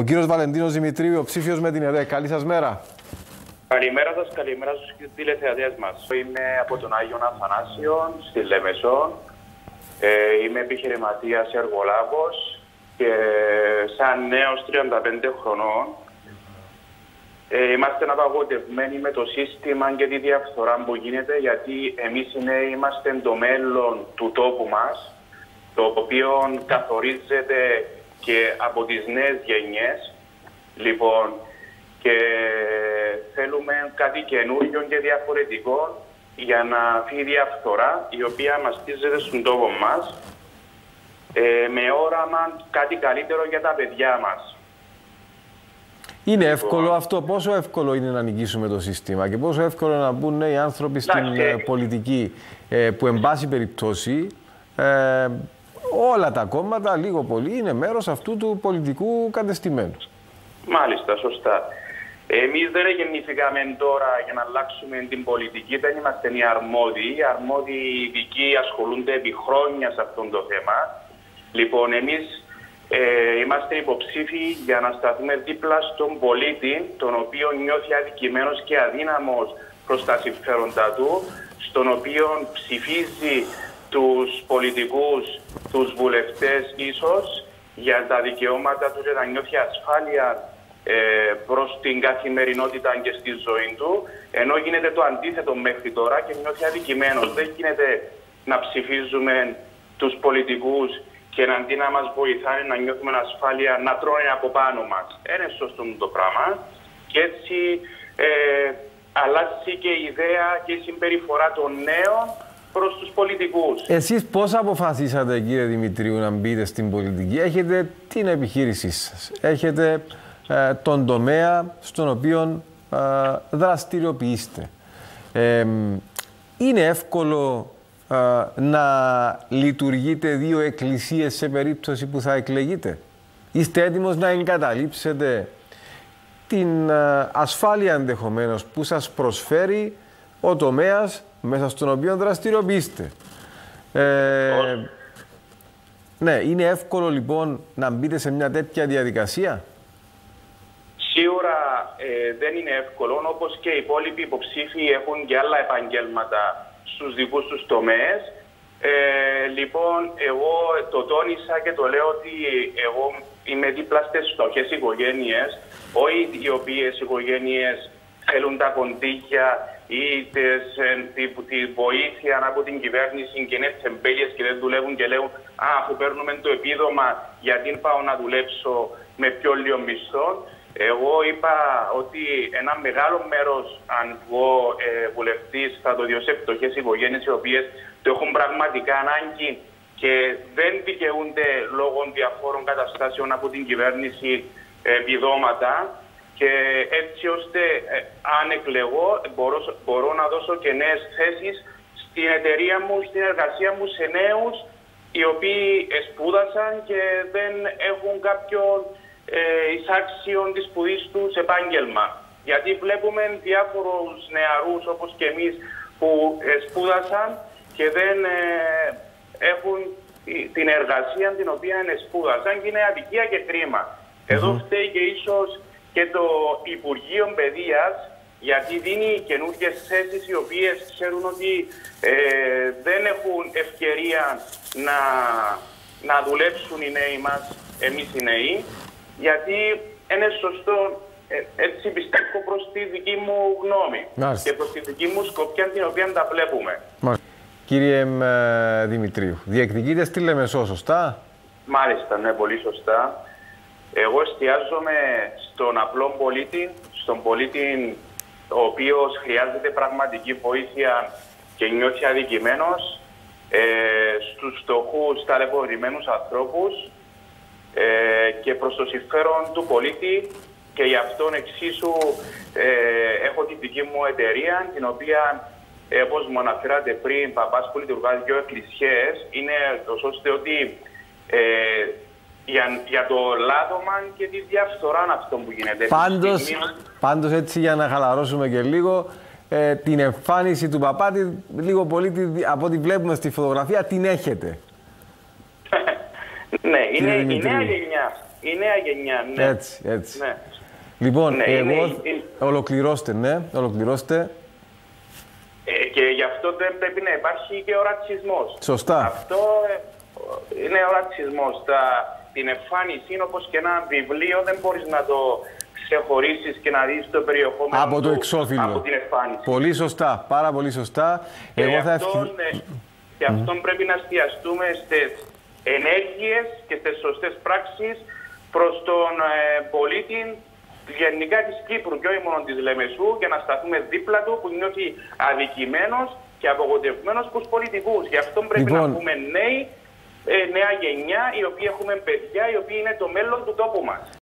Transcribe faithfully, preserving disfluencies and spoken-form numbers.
κύριος Βαλεντίνος Δημητρίου, υποψήφιος με την ΕΔΕ. Καλή σας μέρα. Καλημέρα σας, καλημέρα στους τηλεθεατές μας. Είμαι από τον Άγιον Αθανάσιο, στη Λεμεσό. Ε, είμαι επιχειρηματίας εργολάβος και σαν νέος τριάντα πέντε χρονών ε, είμαστε απαγοητευμένοι με το σύστημα και τη διαφθορά που γίνεται, γιατί εμείς οι νέοι είμαστε το μέλλον του τόπου μας, το οποίο καθορίζεται και από τις νέες γενιές. Λοιπόν, και θέλουμε κάτι καινούριο και διαφορετικό για να φύγει η διαφθορά, η οποία μαστίζεται στον τόπο μας, ε, με όραμα κάτι καλύτερο για τα παιδιά μας. Είναι εύκολο αυτό? Πόσο εύκολο είναι να νικήσουμε το σύστημα και πόσο εύκολο να μπουν νέοι άνθρωποι στην και... πολιτική, ε, που εν πάση περιπτώσει ε, όλα τα κόμματα λίγο πολύ είναι μέρος αυτού του πολιτικού κατεστημένου. Μάλιστα, σωστά. Εμείς δεν γεννηθήκαμε τώρα για να αλλάξουμε την πολιτική, δεν είμαστε οι αρμόδιοι. Οι αρμόδιοι ειδικοί ασχολούνται επί χρόνια σε αυτό το θέμα. Λοιπόν, εμείς ε, είμαστε υποψήφοι για να σταθούμε δίπλα στον πολίτη, τον οποίο νιώθει αδικημένος και αδύναμος προς τα συμφέροντα του, στον οποίο ψηφίζει τους πολιτικούς, τους βουλευτές ίσως, για τα δικαιώματα του και να νιώθει ασφάλεια ε, προς την καθημερινότητα και στη ζωή του, ενώ γίνεται το αντίθετο μέχρι τώρα και νιώθει αδικημένος. Δεν γίνεται να ψηφίζουμε τους πολιτικούς και να αντί να μας βοηθάνε να νιώθουμε ασφάλεια, να τρώνε από πάνω μας. Είναι σωστό το πράγμα. Και έτσι ε, αλλάζει και η ιδέα και η συμπεριφορά των νέων προς τους πολιτικούς. Εσείς πώς αποφασίσατε, κύριε Δημητρίου, να μπείτε στην πολιτική? Έχετε την επιχείρησή σας, έχετε ε, τον τομέα στον οποίο ε, δραστηριοποιείστε. Ε, είναι εύκολο ε, να λειτουργείτε δύο εκκλησίες σε περίπτωση που θα εκλεγείτε? Είστε έτοιμος να εγκαταλείψετε την ε, ασφάλεια ενδεχομένως που σας προσφέρει ο τομέας μέσα στον οποίο δραστηριοποιείστε? Ε, ναι, είναι εύκολο λοιπόν να μπείτε σε μια τέτοια διαδικασία? Σίγουρα ε, δεν είναι εύκολο, όπως και οι υπόλοιποι υποψήφοι έχουν και άλλα επαγγέλματα στους δικούς τους τομέες. Ε, λοιπόν, εγώ το τόνισα και το λέω ότι εγώ είμαι δίπλα στις φτωχές οικογένειες, όχι οι οποίες οικογένειες θέλουν τα κονδύλια ή τις, τη, τη βοήθεια από την κυβέρνηση και είναι τσεμπέλιες και δεν δουλεύουν και λέγουν «Α, αφού παίρνουμε το επίδομα, γιατί πάω να δουλέψω με πιο λίγο μισθό». Εγώ είπα ότι ένα μεγάλο μέρος, αν βγω ε, βουλευτής, θα το δώσω σε φτωχές οικογένειες οι οποίες το έχουν πραγματικά ανάγκη και δεν δικαιούνται λόγω διαφόρων καταστάσεων από την κυβέρνηση ε, επιδόματα. Και έτσι ώστε, ε, αν εκλεγώ, μπορώ, μπορώ να δώσω και νέες θέσεις στην εταιρεία μου, στην εργασία μου, σε νέους οι οποίοι σπούδασαν και δεν έχουν κάποιον ε, εισάξιον της σπουδής τους επάγγελμα. Γιατί βλέπουμε διάφορους νεαρούς όπως και εμείς που ε, σπούδασαν και δεν ε, έχουν την εργασία την οποία σπούδασαν και είναι αδικία και κρίμα. Mm-hmm. Εδώ φταίει και ίσως και το Υπουργείο Παιδείας, γιατί δίνει καινούργιες θέσεις οι οποίες ξέρουν ότι ε, δεν έχουν ευκαιρία να, να δουλέψουν οι νέοι μας, εμείς οι νέοι, γιατί είναι σωστό, ε, έτσι πιστεύω προς τη δική μου γνώμη. Μάλιστα. Και προς τη δική μου σκοπιά την οποία τα βλέπουμε. Μάλιστα. Κύριε ε, Δημητρίου, διεκδικείτε στη Λεμεσό, σωστά? Μάλιστα, ναι, πολύ σωστά. Εγώ εστιάζομαι στον απλό πολίτη, στον πολίτη ο οποίος χρειάζεται πραγματική βοήθεια και νιώθει αδικημένος, ε, στους φτωχούς ταλαιπωρημένους ανθρώπους ε, και προς το συμφέρον του πολίτη, και γι' αυτόν εξίσου ε, έχω τη δική μου εταιρεία, την οποία, ε, όπως μου αναφέρατε πριν, παπάς που λειτουργάζει δύο εκκλησίες, είναι το ώστε ότι ε, Για, για το λάδωμα και τη διαφθορά αυτό που γίνεται. Πάντως, πάντως έτσι για να χαλαρώσουμε και λίγο, ε, την εμφάνιση του Παπάτη, λίγο πολύ από ό,τι βλέπουμε στη φωτογραφία, την έχετε. Ναι, είναι η νέα γενιά. Η νέα γενιά, ναι. Έτσι, έτσι. Ναι. Λοιπόν, ναι, εγώ... είναι, είναι... Ολοκληρώστε, ναι, ολοκληρώστε. Ε, και γι' αυτό δεν πρέπει να υπάρχει και ο ρατσισμός. Σωστά. Αυτό ε, είναι ο ρατσισμός. Τα, την εμφάνιση, όπως και ένα βιβλίο, δεν μπορείς να το ξεχωρίσεις και να δεις το περιεχόμενο από το εξώφυλλο. Από την εμφάνιση. Πολύ σωστά, πάρα πολύ σωστά. Και Εγώ θα αυτόν, ευχη... και αυτόν mm. πρέπει να εστιαστούμε στις ενέργειες και στις σωστές πράξεις προς τον ε, πολίτη γενικά της Κύπρου και όχι μόνο της Λεμεσού, και να σταθούμε δίπλα του που νιώθει αδικημένος και απογοητευμένος προς πολιτικούς. Γι' αυτό πρέπει λοιπόν... να πούμε νέοι, ε, νέα γενιά, οι οποίοι έχουμε παιδιά, οι οποίοι είναι το μέλλον του τόπου μας.